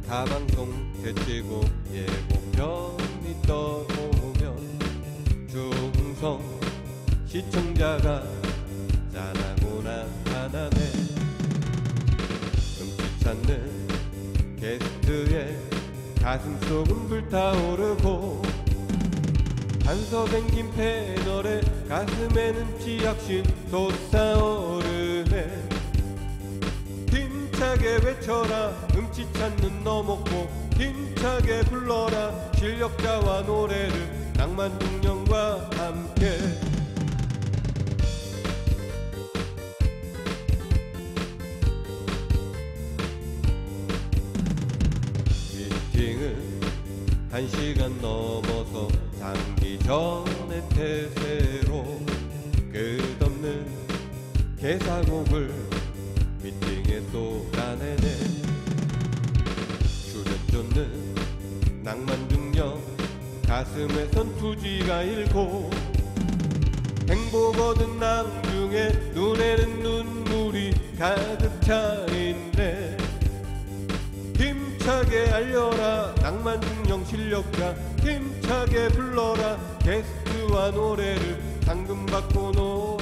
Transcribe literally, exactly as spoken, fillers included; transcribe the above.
타방송 제치고 예고편이 떠오면 중성 시청자가 짠하고 나타나네. 음식 찾는 게스트의 가슴속은 불타오르고 한서생긴 패널에 가슴에는 치약신 솟아오르네. 힘차게 외쳐라 음치 찾는 너먹고 힘차게 불러라 실력자와 노래를 낭만중령과 함께. 미팅은 한 시간 넘어서 장기 전의 태세로 끝없는 개사곡을 미팅에 쏟아내네. 출연 쫓는 낭만중령 가슴에선 투지가 일고 행복 얻은 낭중에 눈에는 눈물이 가득 차있네. 힘차게 알려라 낭만중령 실력자 힘차게 불러라 게스트와 노래를 상금 받고 노